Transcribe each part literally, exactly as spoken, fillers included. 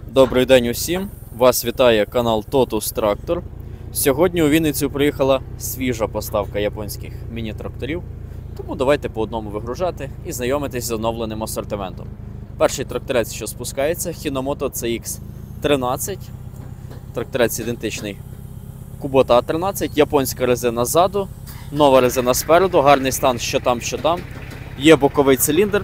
Добрий день усім! Вас вітає канал Totus Tractor. Сьогодні у Вінницю приїхала свіжа поставка японських міні-тракторів. Тому давайте по одному вигружати і знайомитись з оновленим асортиментом. Перший тракторець, що спускається, Hinomoto сі ікс тринадцять. Тракторець ідентичний Kubota а тринадцять, японська резина ззаду, нова резина спереду, гарний стан що там, що там. Є боковий циліндр.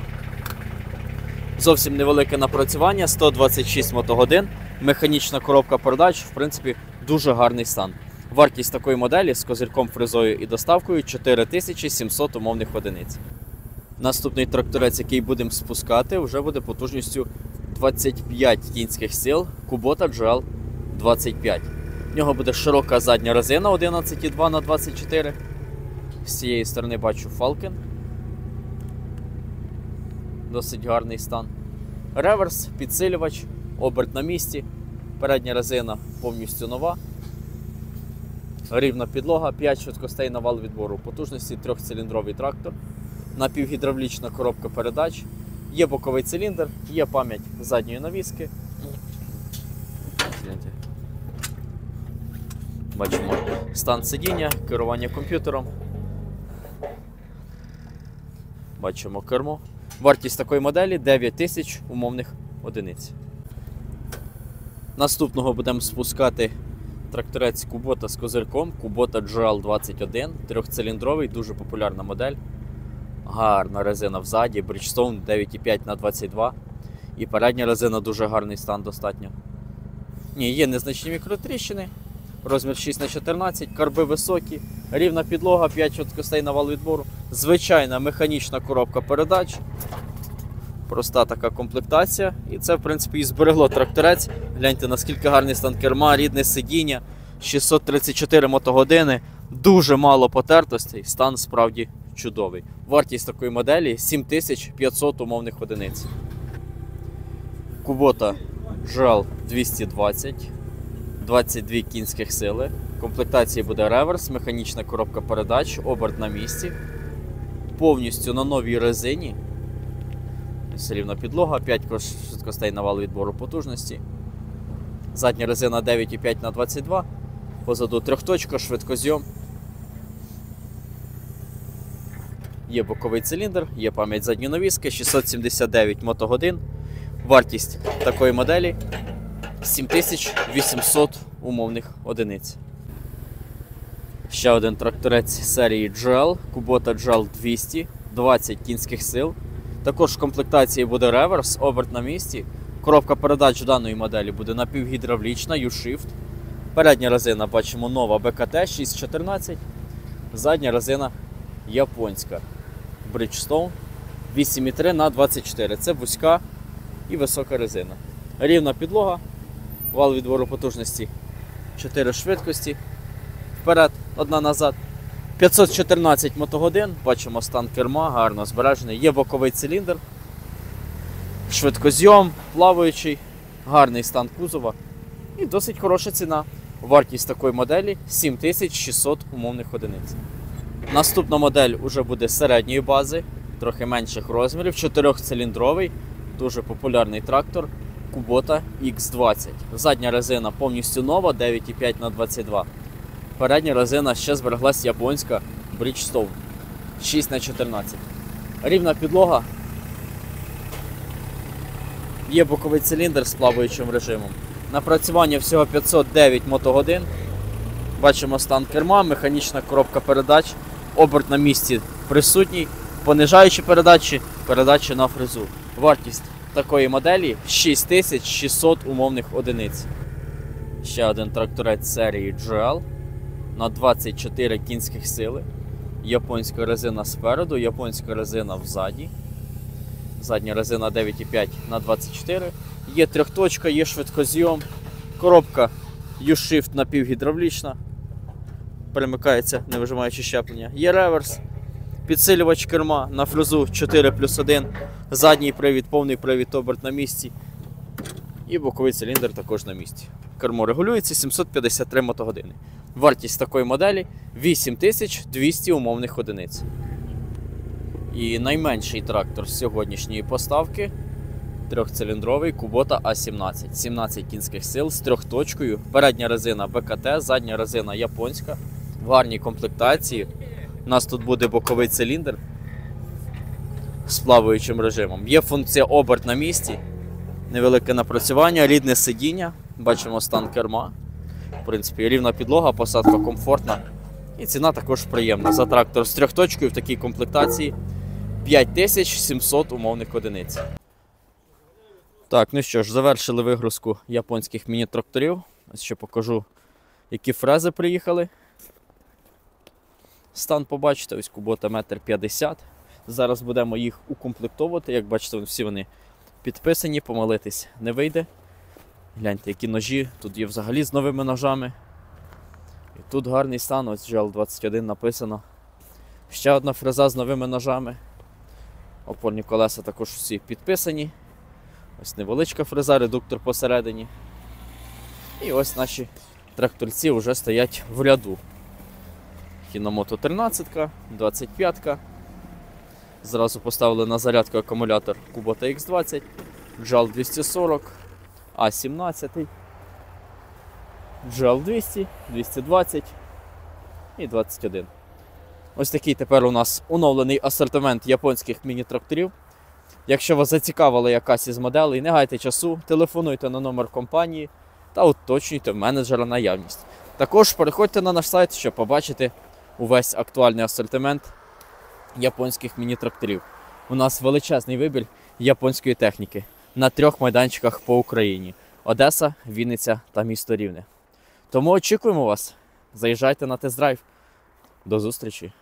Зовсім невелике напрацювання, сто двадцять шість мотогодин, механічна коробка передач, в принципі, дуже гарний стан. Вартість такої моделі з козирком, фрезою і доставкою чотири тисячі сімсот умовних одиниць. Наступний тракторець, який будемо спускати, вже буде потужністю двадцять п'ять кінських сил Kubota джі ел двадцять п'ять. В нього буде широка задня резина одинадцять і два на двадцять чотири. З цієї сторони бачу Falcon. Досить гарний стан. Реверс, підсилювач, оберт на місці, передня резина повністю нова, рівна підлога, п'ять швидкостей на вал відбору потужності, трьохциліндровий трактор, напівгідравлічна коробка передач, є боковий циліндр, є пам'ять задньої навіски. Бачимо стан сидіння, керування комп'ютером. Бачимо кермо. Вартість такої моделі дев'ять тисяч умовних одиниць. Наступного будемо спускати тракторець Kubota з козирком, Kubota джі ел двадцять один, трьохциліндровий, дуже популярна модель. Гарна резина взаді, Bridgestone дев'ять і п'ять на двадцять два. І передня резина дуже гарний стан достатньо. Ні, є незначні мікротріщини, розмір шість на чотирнадцять, карби високі, рівна підлога, п'ять швидкостей на вал відбору, звичайна механічна коробка передач, проста така комплектація. І це, в принципі, і зберегло тракторець. Гляньте, наскільки гарний стан керма, рідне сидіння, шістсот тридцять чотири мотогодини, дуже мало потертостей, стан справді чудовий. Вартість такої моделі сім тисяч п'ятсот умовних одиниць. Kubota джі ел двісті двадцять. двадцять дві кінських сили. В комплектації буде реверс, механічна коробка передач, оберт на місці. Повністю на новій резині. Рівна підлога, п'ять швидкостей на вал відбору потужності. Задня резина дев'ять і п'ять на двадцять два. Позаду трьохточка, швидкозйом. Є боковий циліндр, є пам'ять задньої навіски, шістсот сімдесят дев'ять мотогодин. Вартість такої моделі сім тисяч вісімсот умовних одиниць. Ще один тракторець серії джі ел, Kubota джі ел двісті, двадцять кінських сил. Також в комплектації буде реверс, оберт на місці. Коробка передач даної моделі буде напівгідравлічна, U-Shift. Передня резина, бачимо, нова бе ка те шість чотирнадцять. Задня резина японська Bridgestone вісім і три на двадцять чотири. Це вузька і висока резина. Рівна підлога. Вал відбору потужності чотири швидкості. Вперед, одна назад. п'ятсот чотирнадцять мотогодин. Бачимо стан керма, гарно збережений. Є боковий циліндр. Швидкозйом, плаваючий. Гарний стан кузова. І досить хороша ціна. Вартість такої моделі сім тисяч шістсот умовних одиниць. Наступна модель уже буде середньої бази, трохи менших розмірів. чотирьохциліндровий, дуже популярний трактор. Kubota ікс двадцять. Задня резина повністю нова, дев'ять і п'ять на двадцять два. Передня резина ще збереглась японська Bridgestone шість на чотирнадцять. Рівна підлога. Є боковий циліндр з плаваючим режимом. Напрацювання всього п'ятсот дев'ять мотогодин. Бачимо стан керма, механічна коробка передач, оберт на місці присутній, понижаючі передачі, передачі на фрезу. Вартість такої моделі шість тисяч шістсот умовних одиниць. Ще один тракторець серії джі ел на двадцять чотири кінських сили. Японська резина спереду, японська резина взаді. Задня резина дев'ять і п'ять на двадцять чотири. Є трьохточка, є швидкозйом. Коробка U-Shift напівгідравлічна. Перемикається, не вижимаючи щеплення. Є реверс. Підсилювач керма на фрезу чотири плюс один. Задній привід, повний привід, оберт на місці. І боковий циліндр також на місці. Кермо регулюється, сімсот п'ятдесят три мотогодини. Вартість такої моделі вісім тисяч двісті умовних одиниць. І найменший трактор з сьогоднішньої поставки Трьохциліндровий Kubota А сімнадцять. сімнадцять кінських сил з трьохточкою. Передня резина Б К Т, задня резина японська. В гарній комплектації. У нас тут буде боковий циліндр з плаваючим режимом. Є функція оберт на місці. Невелике напрацювання, рідне сидіння. Бачимо стан керма. В принципі, рівна підлога, посадка комфортна. І ціна також приємна. За трактор з трьохточкою в такій комплектації п'ять тисяч сімсот умовних одиниць. Так, ну що ж, завершили вигрузку японських міні-тракторів. Ось ще покажу, які фрези приїхали. Стан побачите, ось Kubota метр п'ятдесят. Зараз будемо їх укомплектовувати. Як бачите, всі вони підписані, помилитись не вийде. Гляньте, які ножі, тут є взагалі з новими ножами. І тут гарний стан, ось джі ел двадцять один написано. Ще одна фреза з новими ножами. Опорні колеса також всі підписані. Ось невеличка фреза, редуктор посередині. І ось наші тракторці вже стоять в ряду. Хіномото тринадцять, двадцять п'ять. Зразу поставили на зарядку акумулятор Kubota ікс двадцять, джі ел двісті сорок, А сімнадцять, джі ел двісті, двісті двадцять і двадцять один. Ось такий тепер у нас оновлений асортимент японських міні-тракторів. Якщо вас зацікавила якась із моделей, не гайте часу, телефонуйте на номер компанії та уточнюйте в менеджера наявність. Також переходьте на наш сайт, щоб побачити увесь актуальний асортимент японських міні-тракторів. У нас величезний вибір японської техніки на трьох майданчиках по Україні: Одеса, Вінниця та місто Рівне. Тому очікуємо вас. Заїжджайте на тест-драйв. До зустрічі!